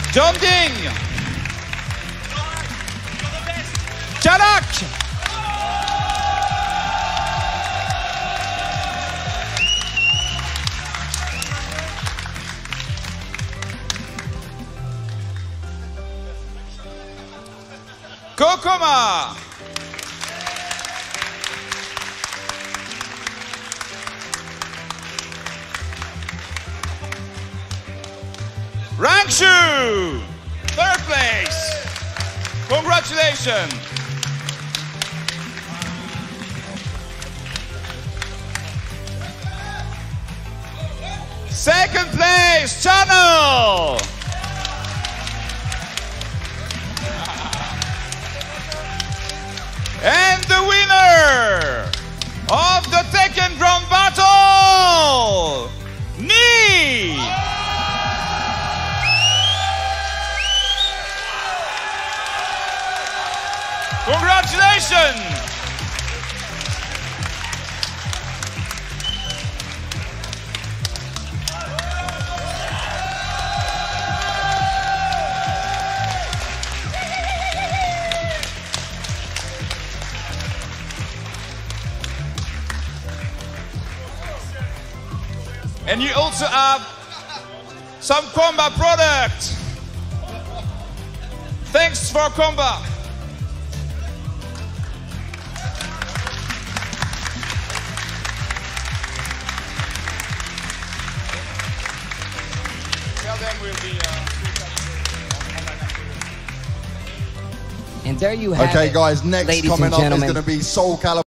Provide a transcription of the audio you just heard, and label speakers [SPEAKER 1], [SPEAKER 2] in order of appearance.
[SPEAKER 1] John Ding. Jalak. Kokoma. Rangshu, third place. Congratulations. Second place, Channel. And the winner of the Tekken Ground Battle, Knee. Congratulations! And you also have some Comba product. Thanks for Comba.
[SPEAKER 2] And there you have it.
[SPEAKER 3] Okay, guys, next
[SPEAKER 2] ladies
[SPEAKER 3] coming
[SPEAKER 2] and
[SPEAKER 3] up is
[SPEAKER 2] gentlemen.
[SPEAKER 3] going to be Soul Calibur.